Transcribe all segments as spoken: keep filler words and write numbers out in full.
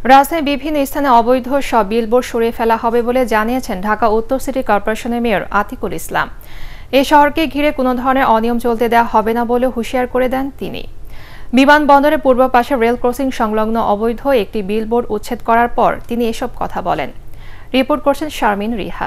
রাজধানীর বিভিন্ন স্থানে অবৈধ সব বিলবোর্ড সরিয়ে ফেলা হবে বলে জানিয়েছেন ঢাকা উত্তর সিটি কর্পোরেশনের মেয়র আতিকুল ইসলাম। এ শহরকে ঘিরে কোনো ধরনের অনিয়ম চলতে দেওয়া হবে না বলে হুঁশিয়ার করে দেন তিনি। বিমানবন্দরের পূর্ব পাশে রেল ক্রসিং সংলগ্ন অবৈধ একটি বিলবোর্ড উচ্ছেদ করার পর তিনি এসব কথা বলেন। রিপোর্ট করছেন শারমিন রিহা।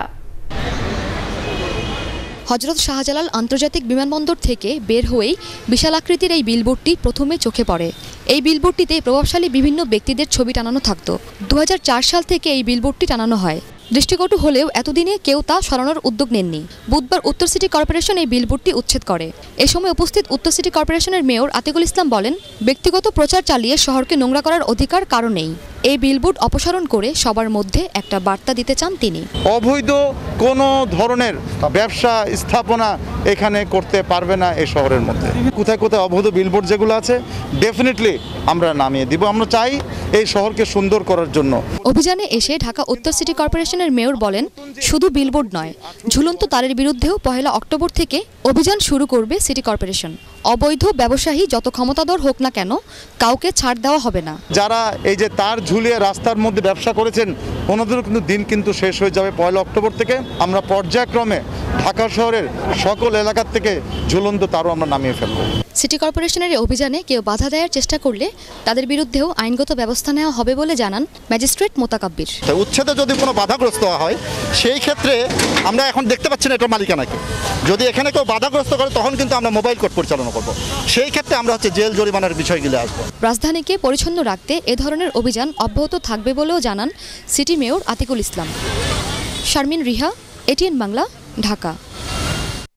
হযরত শাহজালাল আন্তর্জাতিক বিমানবন্দর থেকে বের হয়েই বিশাল আকৃতির এই বিলবোর্ডটি প্রথমে চোখে পড়ে। এই বিলবোর্ডটিতে প্রভাবশালী বিভিন্ন ব্যক্তিদের ছবি টানানো থাকত। দু হাজার চার সাল থেকে এই বিলবোর্ডটি টানানো হয়। দৃষ্টিকটু হলেও এতদিনে কেউ তা সরানোর উদ্যোগ নেননি। বুধবার উত্তর সিটি কর্পোরেশন এই বিলবোর্ডটি উচ্ছেদ করে। এ সময় উপস্থিত উত্তর সিটি কর্পোরেশনের মেয়র আতিকুল ইসলাম বলেন, ব্যক্তিগত প্রচার চালিয়ে শহরকে নোংরা করার অধিকার কারো নেই। এই বিলবোর্ড অপসারণ করে সবার মধ্যে একটা বার্তা দিতে চান তিনি। অবৈধ কোনো ধরনের ব্যবসা স্থাপনা এখানে করতে পারবে না এই শহরের মধ্যে। কোথায় কোথায় অবৈধ বিলবোর্ড যেগুলো আছে ডেফিনেটলি আমরা নামিয়ে দিব। আমরা চাই এই শহরকে সুন্দর করার জন্য। অভিযানে এসে ঢাকা উত্তর সিটি কর্পোরেশনের মেয়র বলেন, শুধু বিলবোর্ড নয়, ঝুলন্ত তারের বিরুদ্ধেও পহেলা অক্টোবর থেকে অভিযান শুরু করবে সিটি কর্পোরেশন। অবৈধ ব্যবসায়ী যত ক্ষমতাধর হোক না কেন, কাউকে ছাড় দেওয়া হবে না। যারা এই যে তার ঝুলিয়ে রাস্তার মধ্যে ব্যবসা করেছেন, ওনাদেরও কিন্তু দিন কিন্তু শেষ হয়ে যাবে পয়লা অক্টোবর থেকে। আমরা পর্যায়ক্রমে ঢাকা শহরের সকল এলাকার থেকে ঝুলন্ত তারও আমরা নামিয়ে ফেলব। সিটি কর্পোরেশনের এই অভিযানে কেউ বাধা দেওয়ার চেষ্টা করলে তাদের বিরুদ্ধেও আইনগত ব্যবস্থা নেওয়া হবে বলে জানান ম্যাজিস্ট্রেট মোতাকাব্বির। উচ্ছেদে যদি কোনো বাধাগ্রস্ত হয় সেই ক্ষেত্রে আমরা এখন দেখতে পাচ্ছি না এটা মালিকানাকে। যদি এখানে কেউ বাধাগ্রস্ত করে তখন কিন্তু আমরা মোবাইল কোর্ট পরিচালনা করব। সেই ক্ষেত্রে আমরা হচ্ছে জেল জরিমানার বিষয়গুলো আসবো। রাজধানীকে পরিচ্ছন্ন রাখতে এ ধরনের অভিযান অব্যাহত থাকবে বলেও জানান city mayor Atiqul Islam. Sharmin Riha, ATN Bangla, Dhaka.